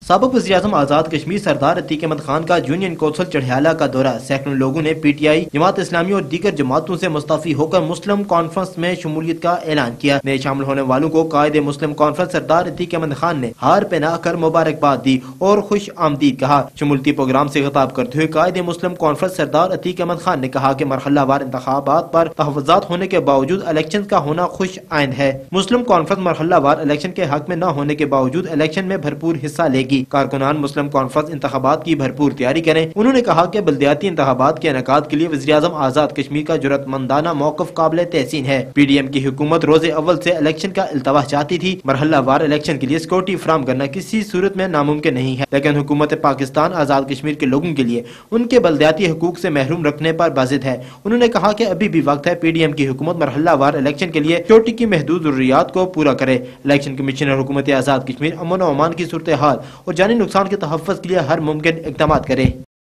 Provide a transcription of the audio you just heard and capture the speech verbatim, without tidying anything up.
سابق وزیراعظم آزاد کشمیر سردار عتیق احمد خان کا یونین کونسل چڑھیالہ کا دورہ۔ سینکڑوں لوگوں نے P T I, Jamaat Islami اور دیگر جماعتوں سے مستعفی ہو کر مسلم کانفرنس میں شمولیت کا اعلان کیا۔ نئے شامل ہونے والوں کو قائد مسلم کانفرنس سردار عتیق احمد خان نے ہار پہنا کر مبارکباد دی اور خوش آمدید کہا۔ شمولیتی پروگرام سے خطاب کرتے ہوئے قائد مسلم کانفرنس سردار عتیق احمد خان نے کہا کہ مرحلہ وار انتخابات پر تحفظات ہونے کے باوجود الیکشن کا ہونا خوش آئند ہے۔ مسلم کانفرنس مرحلہ وار الیکشن کے حق میں نہ ہونے کے باوجود الیکشن میں بھرپور حصہ لے گی۔ کارکنان مسلم کانفرنس انتخابات کی بھرپور تیاری کریں۔ انہوں نے کہا کہ بلدیاتی انتخابات کے انعقاد کے لیے وزیراعظم آزاد کشمیر کا جرأت مندانہ موقف قابل تحسین ہے۔ پی ڈی ایم کی حکومت روز اول سے الیکشن کا التوا چاہتی تھی۔ مرحلہ وار الیکشن کے لیے سیکورٹی فراہم کرنا کسی صورت میں ناممکن نہیں ہے، لیکن حکومت پاکستان آزاد کشمیر کے لوگوں کے لیے ان کے بلدیاتی حقوق سے محروم رکھنے پر بازد ہے۔ انہوں نے کہا کہ ابھی بھی وقت ہے پی ڈی ایم کی حکومت مرحلہ وار الیکشن کے لیے سیکورٹی کی محدود ضروریات کو پورا کرے۔ الیکشن کمیشن اور حکومت آزاد کشمیر امن و امان کی صورتحال اور جانی نقصان کے تحفظ کے لیے ہر ممکن اقدامات کرے۔